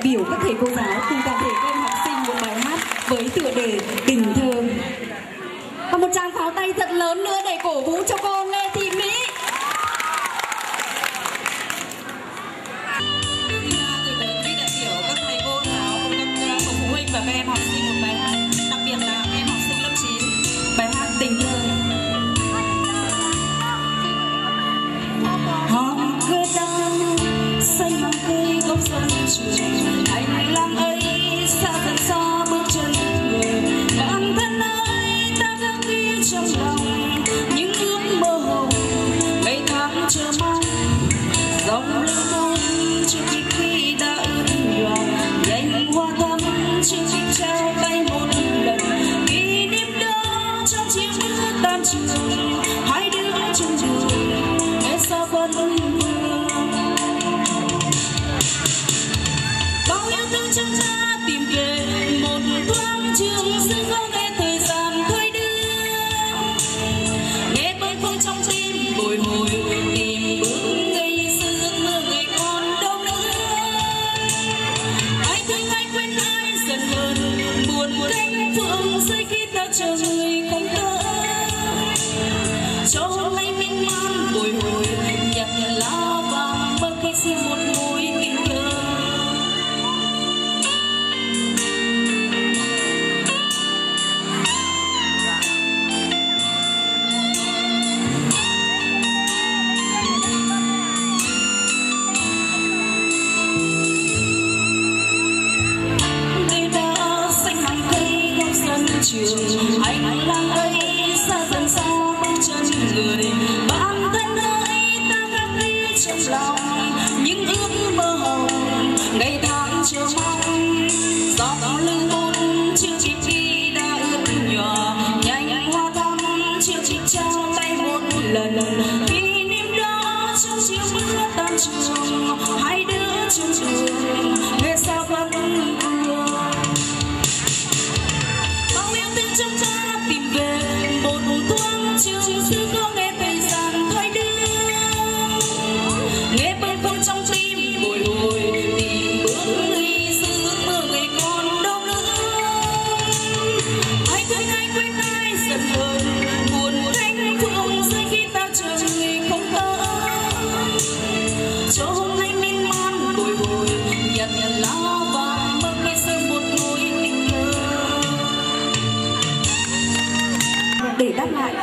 biểu các thầy cô giáo cùng toàn thể các em học sinh một bài hát với tựa đề Tình Thơ. Và một tràng pháo tay thật lớn nữa để cổ vũ cho cô Lê Thị Mỹ. Và các em học sinh một bài hát, đặc biệt là các em học sinh lớp 9, bài hát Tình Thơ. Hòn cơ đang xây mang cây gốc sân trường, hành lang ấy xa thật xa bước chân người. Bản thân ơi ta đang ghi trong lòng những ước mơ hồng, ngày tháng chờ mong dòng lưu thông chưa kịp khi đã ướt nhòa, nhanh hoa thắm chỉ trao tay một lần. Kỷ niệm đó trong chiếc bữa tan trường, hai đứa trên đường nghe xa vẫn vương. Bao yêu thương trong ta tìm về một thoáng trường xưa, không nghe thời gian thôi đưa. Nghe bâng khuâng trong tim bồi hồi tìm bước ngày xưa, mơ ngày còn đâu nữa. Ai thương ai quên ai dần hơn, buồn cánh phượng rơi khi ta chờ người.